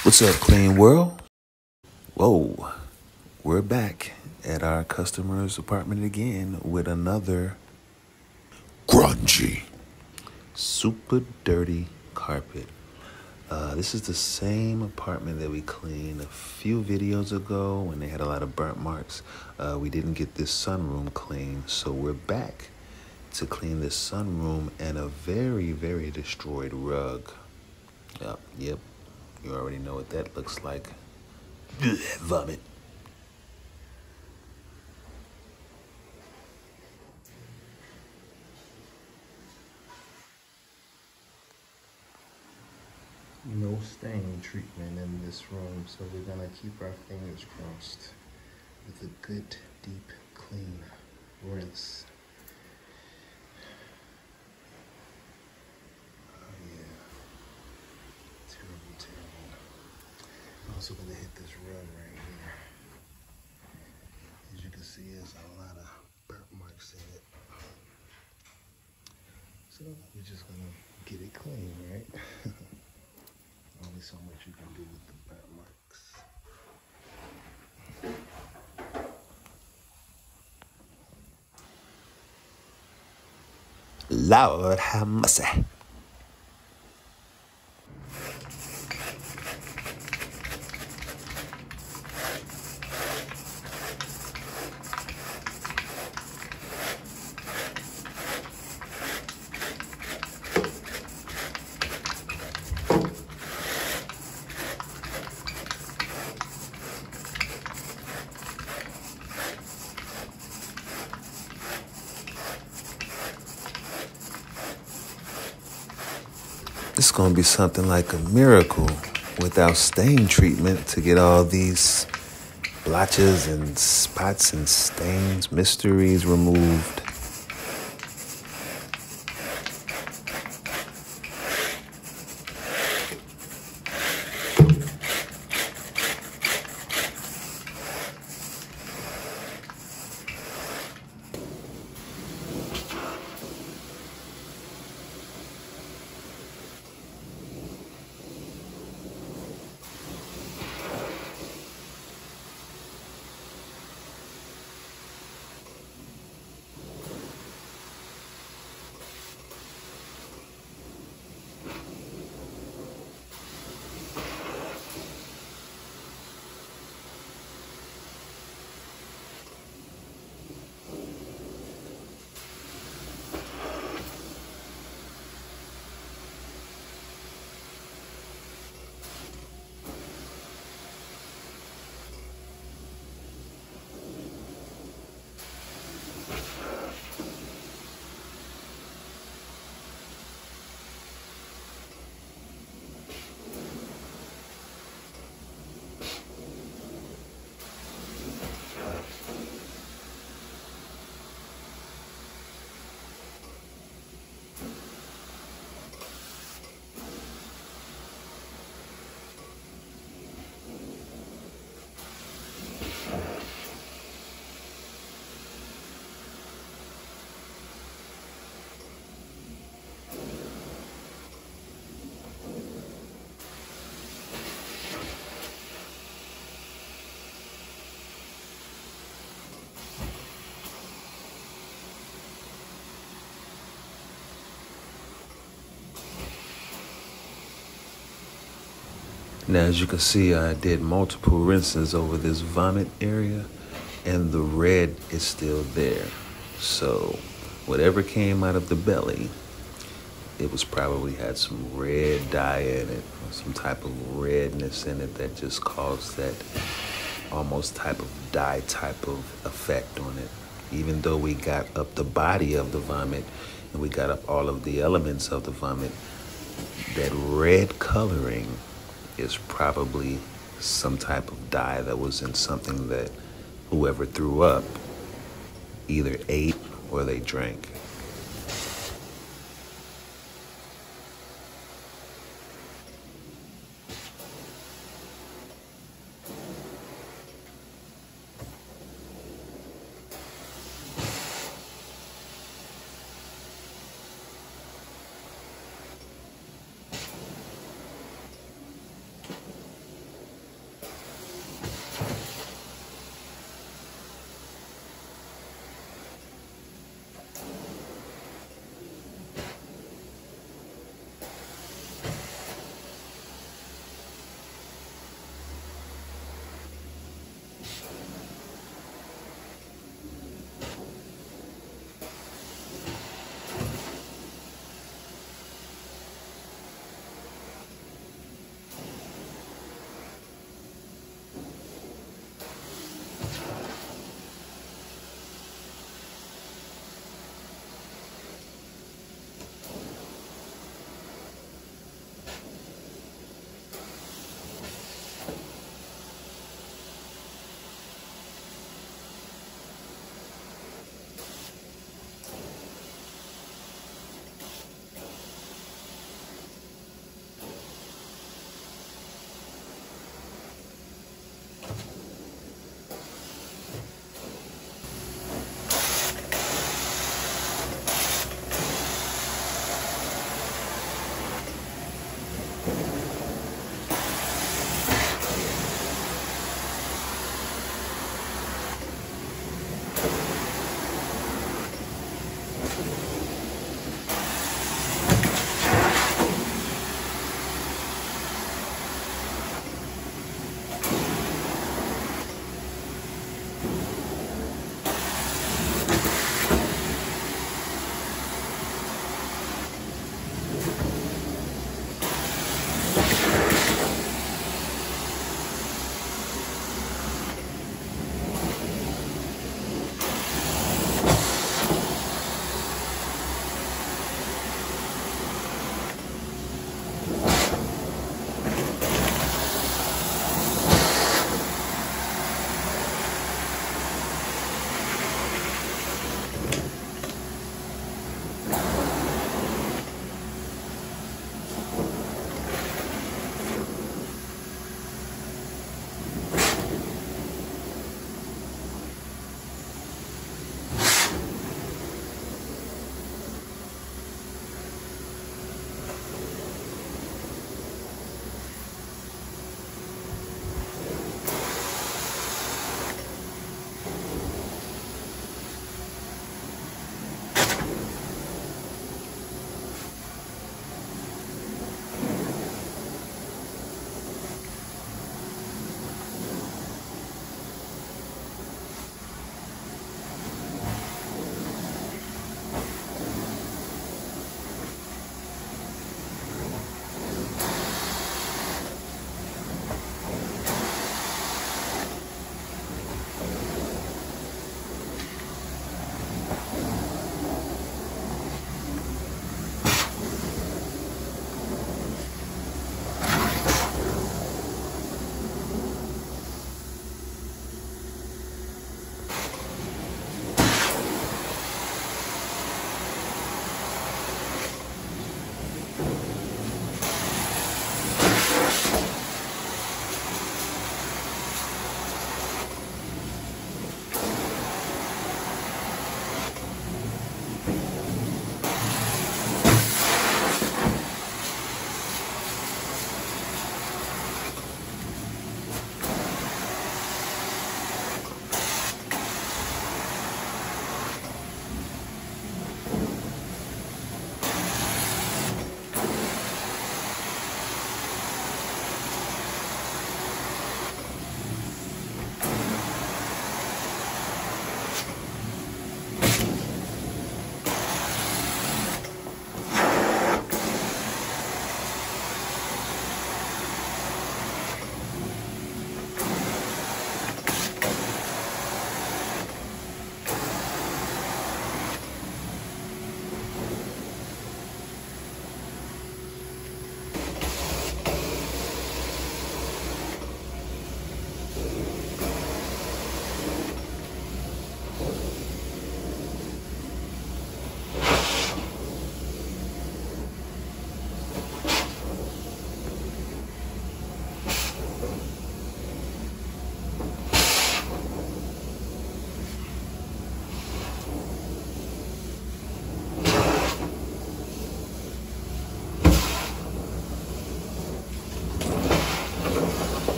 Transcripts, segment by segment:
What's up, clean world? Whoa, we're back at our customer's apartment again with another grungy, super dirty carpet. This is the same apartment that we cleaned a few videos ago when they had a lot of burnt marks. We didn't get this sunroom clean, so we're back to clean this sunroom and a very, very destroyed rug. Yep, you already know what that looks like. Vomit. No stain treatment in this room, so we're gonna keep our fingers crossed with a good, deep, clean rinse. Oh yeah, terrible, terrible. I'm also gonna hit this rug right here. As you can see, there's a lot of burnt marks in it. So we're just gonna get it clean, right? Only so much you can do with the burnt marks. Lord have mercy. It's gonna be something like a miracle without stain treatment to get all these blotches and spots and stains, mysteries removed. Now, as you can see, I did multiple rinses over this vomit area, and the red is still there. So whatever came out of the belly, it was probably had some red dye in it, or some type of redness in it that just caused that almost type of dye type of effect on it. Even though we got up the body of the vomit and we got up all of the elements of the vomit, that red coloring is probably some type of dye that was in something that whoever threw up either ate or they drank.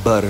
butter.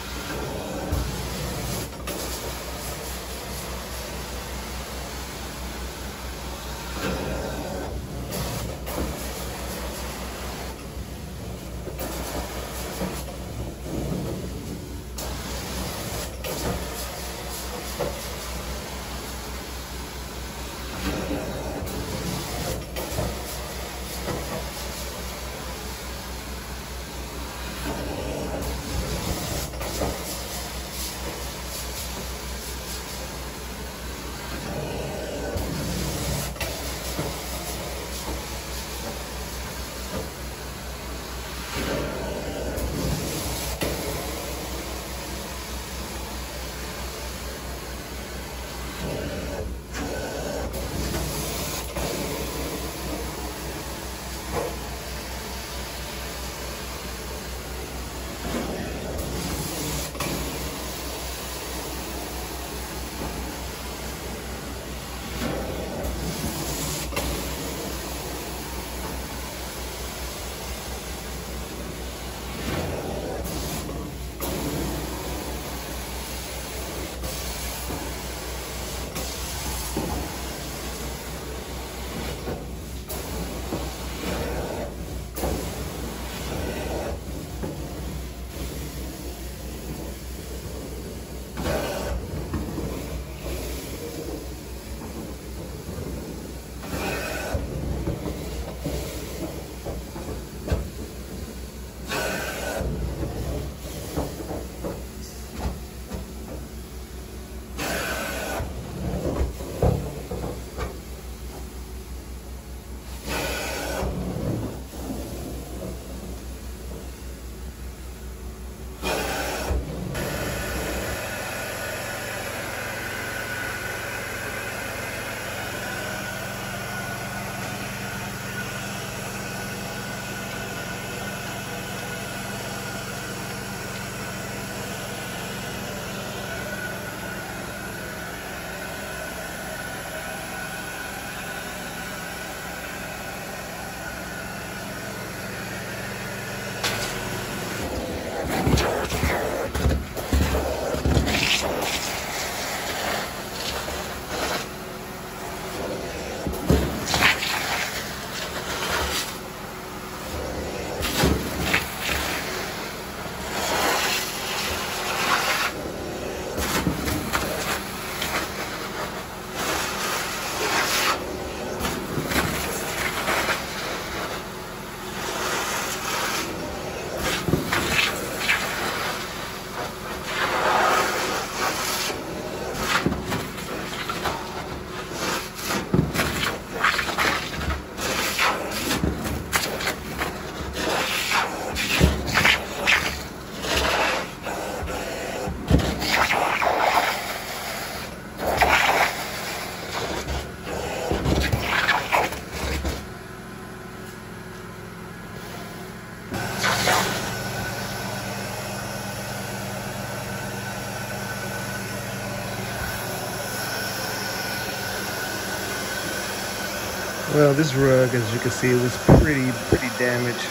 Well, this rug, as you can see, was pretty damaged.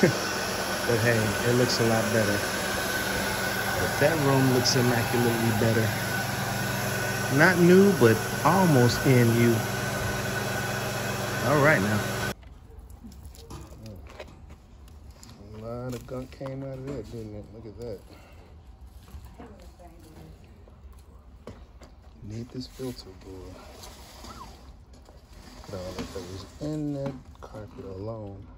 But hey, it looks a lot better. But that room looks immaculately better. Not new, but almost NU. All right now. A lot of gunk came out of that, didn't it? Look at that. Need this filter, boy. Look at all that was in that carpet alone.